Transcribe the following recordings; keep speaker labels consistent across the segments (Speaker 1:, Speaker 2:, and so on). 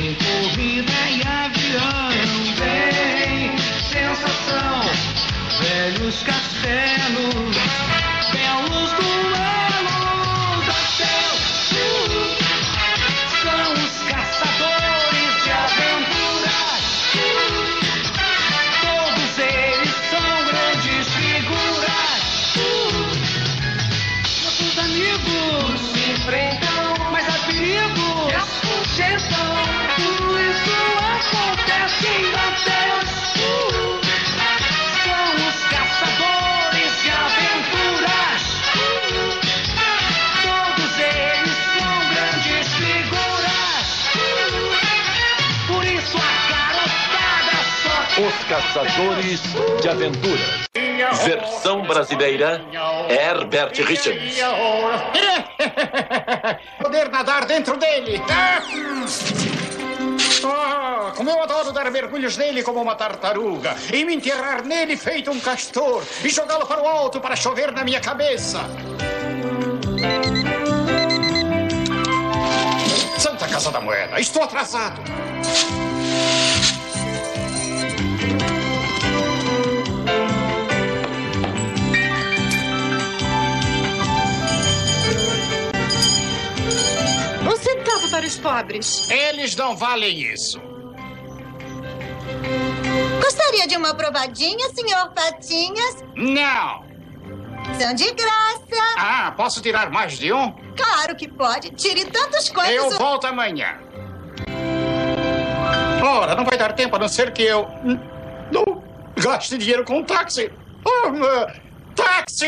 Speaker 1: Tem corrida e avião, tem sensação, velhos castelos, belos duelos a céu. São os caçadores de aventuras, todos eles são grandes figuras. Nossos amigos se enfrentam, mas há perigo e a sugestão. Tudo isso acontece em Danteus. São os caçadores de aventuras, todos eles são grandes figuras. Por isso a garotada só quer
Speaker 2: Os Caçadores de Aventuras. Versão brasileira, Herbert Richards.
Speaker 3: Poder nadar dentro dele. Como eu adoro dar mergulhos nele como uma tartaruga e me enterrar nele feito um castor e jogá-lo para o alto para chover na minha cabeça. Santa Casa da Moeda, estou atrasado.
Speaker 4: Um centavo para os pobres.
Speaker 3: Eles não valem isso.
Speaker 5: Gostaria de uma provadinha, senhor Patinhas?
Speaker 3: Não.
Speaker 5: São de graça.
Speaker 3: Posso tirar mais de um?
Speaker 5: Claro que pode. Tire tantos quantos...
Speaker 3: Eu volto amanhã. Ora, não vai dar tempo a não ser que eu... não gaste dinheiro com um táxi. Táxi!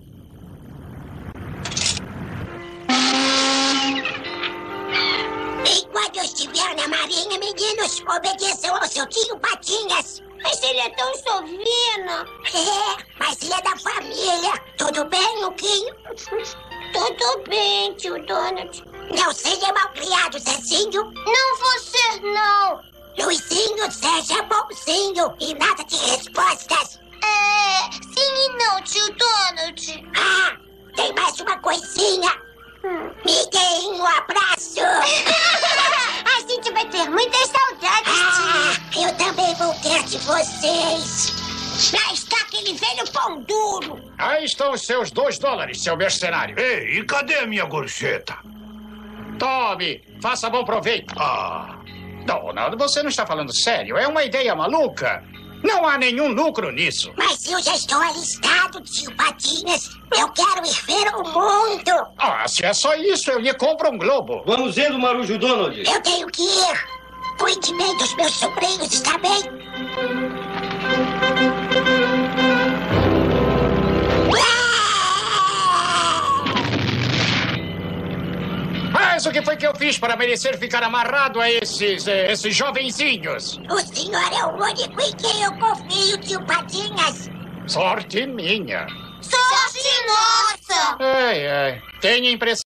Speaker 6: Enquanto eu estiver na marinha, meninos, obedeçam ao seu tio Patinhas. Mas ele é tão sovino. Mas ele é da família. Tudo bem, Luquinho? Tudo bem, tio Donald. Não seja malcriado, Zezinho. Não vou ser, não. Luizinho, seja bonzinho e nada de respostas. Sim e não, tio Donald. Tem mais uma coisinha. Me deem um abraço. A gente vai ter muitas saudades, tio. Eu também vou ter de vocês. Lá está aquele velho pão duro.
Speaker 3: Aí estão os seus $2, seu mercenário.
Speaker 7: Ei, e cadê a minha gorjeta?
Speaker 3: Tome, faça bom proveito. Donald, você não está falando sério. É uma ideia maluca. Não há nenhum lucro nisso.
Speaker 6: Mas eu já estou alistado, tio Patinhas. Eu quero ir ver o mundo.
Speaker 3: Se é só isso, eu lhe compro um globo.
Speaker 8: Vamos indo, Marujo Donald.
Speaker 6: Eu tenho que ir. Cuide bem dos meus sobrinhos, está bem?
Speaker 3: Mas o que foi que eu fiz para merecer ficar amarrado a esses jovenzinhos?
Speaker 6: O senhor é o único em quem eu confio, tio Patinhas.
Speaker 3: Sorte minha.
Speaker 6: Sorte nossa!
Speaker 3: Tenho a impressão